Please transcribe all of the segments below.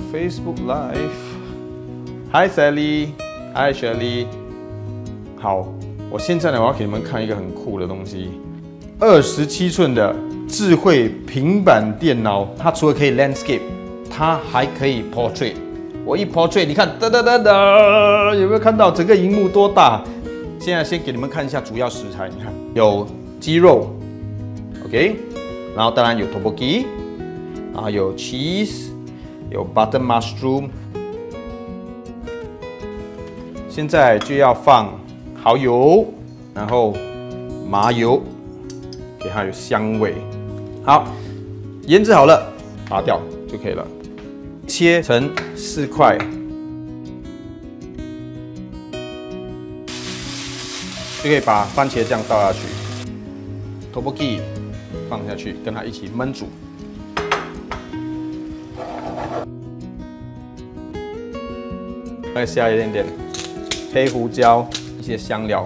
Facebook Live。Hi Sally， Hi Shirley。好，我现在呢，我要给你们看一个很酷的东西，27寸的智慧平板电脑，它除了可以 landscape， 它还可以 portrait。我一 portrait， 你看，哒哒哒哒，有没有看到整个荧幕多大？现在先给你们看一下主要食材，你看有鸡肉 ，OK， 然后当然有 tteokbokki， 然后有 cheese， 有 butter mushroom。现在就要放蚝油，然后麻油，给它有香味。好，腌制好了，拔掉就可以了。切成4块。就可以把番茄酱倒下去 ，tteokbokki 放下去，跟它一起焖煮。再下一点点黑胡椒，一些香料。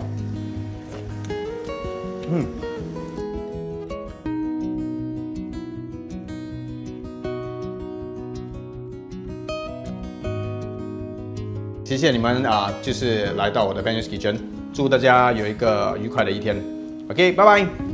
谢谢你们就是来到我的 Ben Yeo's Kitchen， 祝大家有一个愉快的一天。OK， 拜拜。